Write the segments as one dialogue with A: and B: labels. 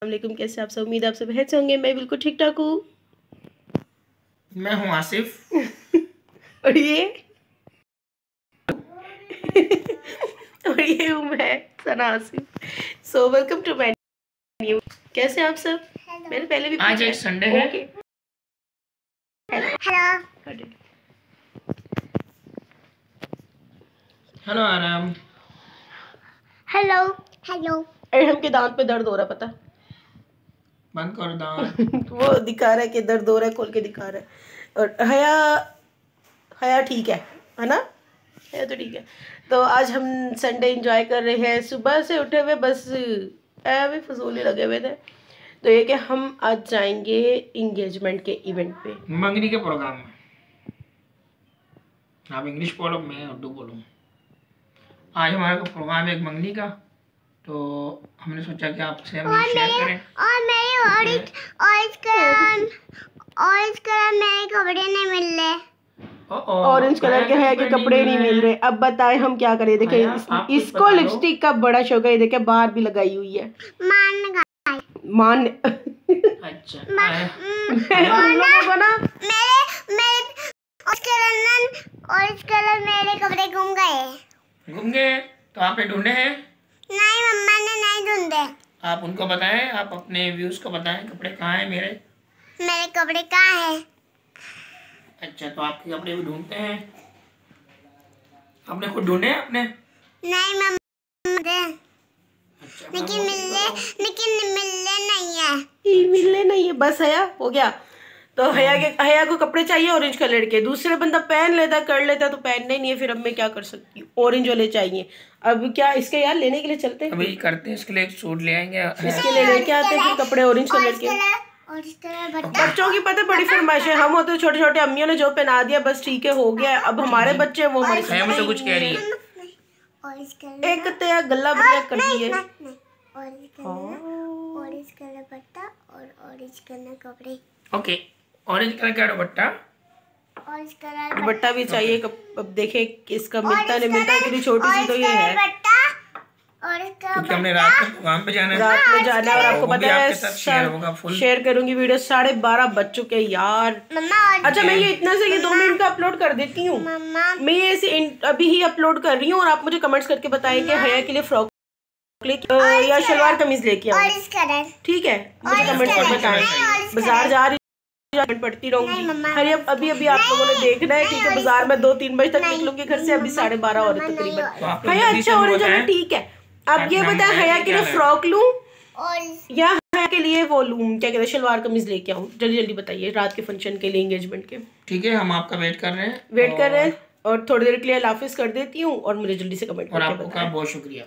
A: वालेकुम, कैसे आप सब? उम्मीद आप सब बेहद से होंगे। मैं बिल्कुल ठीक ठाक हूँ।
B: मैं हूँ आसिफ
A: और ये और ये हूँ मैं Sana Asif. So welcome to my new. कैसे आप सब? मैंने पहले भी
B: आज एक संडे है।
A: ओके
B: हेलो आराम।
A: Hello hello. अरे हमके दांत पे दर्द हो रहा, पता?
B: बंद कर दांत।
A: वो दिखा रहा है कि दर्द हो रहा है, खोल के दिखा रहा है। और हया ठीक है ना? हया तो ठीक है। तो आज हम संडे एंजॉय कर रहे हैं। सुबह से उठे हुए बस भी फजूली लगे हुए थे। तो ये कि हम आज जाएंगे इंगेजमेंट के इवेंट पे,
B: मंगनी के प्रोग्राम में। आप इंग्लिश बोलो, मैं उर्दू बोलूँ। आज हमारा प्रोग्राम है एक मंगनी का, तो हमने सोचा कि आपसे हम शेयर करें।
C: ऑरेंज कलर मेरे कपड़े नहीं मिल रहे।
A: ऑरेंज कलर के है कि कपड़े नहीं मिल रहे। अब बताएं हम क्या करें। देखे इसको लिपस्टिक का बड़ा शौक है। देखे बाहर भी लगाई हुई है। मान
B: अच्छा
C: हम लोगों को ना मेरे ऑरेंज कलर मेरे कपड़े घूम गए।
B: तो आपने ढूंढे हैं?
C: नहीं, मम्मा ने नहीं ढूंढे।
B: आप उनको बताएं, आप अपने व्यूज को बताएं कपड़े कहाँ हैं मेरे
C: कपड़े कहाँ हैं?
B: अच्छा, तो आपके कपड़े भी ढूंढते हैं। आपने खुद ढूंढे आपने?
C: नहीं मम्मा।
B: अच्छा,
C: लेकिन
A: मिलने नहीं है। बस हया हो गया। तो हया को कपड़े चाहिए ऑरेंज कलर के। दूसरे बंदा पहन लेता कर लेता, तो पहनने नहीं है। फिर अब मैं क्या कर सकती हूँ? ऑरेंज वाले चाहिए। अब क्या इसके यार लेने के लिए चलते हैं?
B: अभी करते हैं, इसके लिए एक सूट ले आएंगे।
A: इसके लिए लेके आते हैं फिर कपड़े ऑरेंज कलर के। बच्चों की पता बड़ी फरमाइश है। हम होते छोटे छोटे, अम्मियों ने जो पहना दिया बस ठीक है, हो गया। अब हमारे बच्चे वो हमारे
B: मुझसे कुछ कह रही है।
A: एक तो गला बढ़िया कर दी है।
C: ऑरेंज कलर दुपट्टा और ऑरेंज कलर कपड़े।
B: ओके, ऑरेंज कलर का दुपट्टा,
C: ऑरेंज कलर
A: दुपट्टा भी चाहिए। अब देखे इसका मिलता नहीं मिलता। इतनी छोटी सी तो ये है,
B: क्योंकि हमने रात में प्रोग्राम पे जाना है।
A: रात में जाना है। और आपको पता है
B: शेयर
A: करूंगी वीडियो। 12:30 बज चुके यार। अच्छा, मैं ये इतना से 2 मिनट का अपलोड कर देती हूँ। मैं ये ऐसे अभी ही अपलोड कर रही हूँ। और आप मुझे कमेंट्स करके बताएं कि हया के लिए फ्रॉक या शलवार कमीज लेके आऊँ। ठीक है, मुझे कमेंट कर बताएं। बाजार जा रही पढ़ती रहूंगी। अरे अभी आप लोगों ने देखना है। ठीक है, बाजार में 2-3 बजे तक निकलूंगी घर से। अभी 12:30 हो रहे तकरीबन। हया अच्छा ऑरेंज वाला ठीक है। अब ये बताएं हया के लिए फ्रॉक लूं या हया के लिए वो लूं, क्या कहते हैं, शलवार कमीज लेके आऊं? जल्दी जल्दी बताइए, रात के फंक्शन के लिए, एंगेजमेंट के।
B: ठीक है, हम आपका वेट कर रहे हैं।
A: और थोड़ी देर के लिए अल्लाह हाफिज कर देती हूँ। और मुझे जल्दी से कमेंट करके बताएं।
B: आपका बहुत शुक्रिया।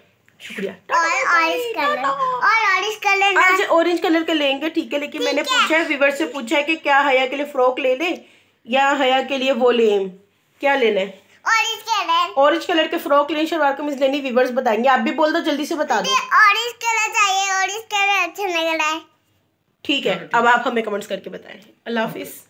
A: आज ऑरेंज कलर के लेंगे, ठीक है। लेकिन मैंने पूछा है, व्यूअर से पूछा है कि क्या हया के लिए फ्रॉक ले लें या हया के लिए वो लें, क्या लेना है? ऑरेंज कलर के फ्रॉक लें, शलवार कमीज लेनी? व्यूअर्स बताएंगे। आप भी बोल दो, जल्दी से बता दो।
C: ऑरेंज कलर चाहिए, ऑरेंज कलर अच्छा लग रहा है।
A: ठीक है, अब आप हमें कमेंट्स करके बताएं। अल्लाह हाफिज।